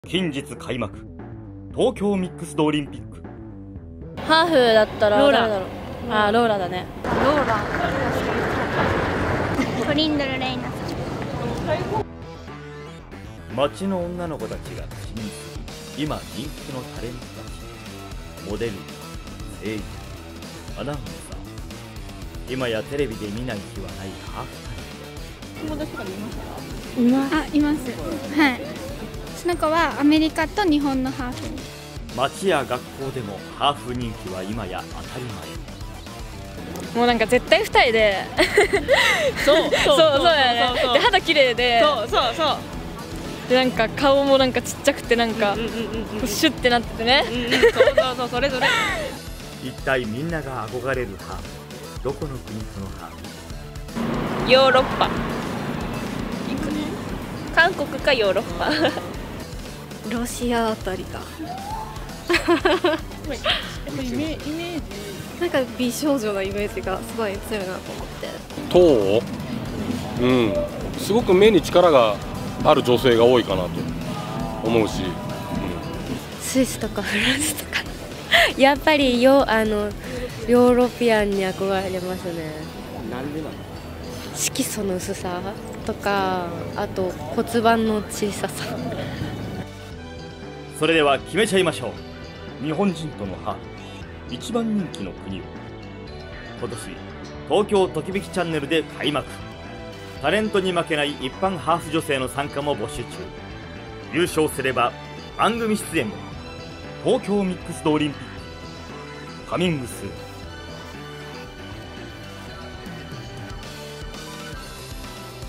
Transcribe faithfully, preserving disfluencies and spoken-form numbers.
近日開幕、東京ミックスドオリンピック。 ハーフだったらローラ誰だろう。あーローラだね。 ローラトリンドルレイナ街の女の子たちが口にする今人気のタレントたち、モデル、声優、アナウンサー、今やテレビで見ない日はないハーフタレント。 友達とかでいましたか？ いますあいますはい。その子はアメリカと日本のハーフ。 街や学校でもハーフ人気は今や当たり前。 もうなんか絶対二重でそうそうそうそうやね。で肌綺麗で、 そうそうそうでなんか顔もなんかちっちゃくてなんかうんうんうんうんシュッてなっててね。 うんうんそうそうそうそれぞれ一体みんなが憧れるハーフ、どこの国とのハーフ？ ヨーロッパ行くね。韓国かヨーロッパロシアあたりか。 イメイメージなんか美少女のイメージがすごい強いなと思って。 東欧、うん、すごく目に力がある女性が多いかなと思うし、 スイスとかフランスとかやっぱりよあのヨーロピアンに憧れますね。 なんでなの？ 色素の薄さとか、あと骨盤の小ささ。 それでは決めちゃいましょう。日本人とのハーフ一番人気の国を。今年東京ときめきチャンネルで開幕。タレントに負けない一般ハーフ女性の参加も募集中。優勝すれば番組出演も。東京ミックスドオリンピックカミングスーン。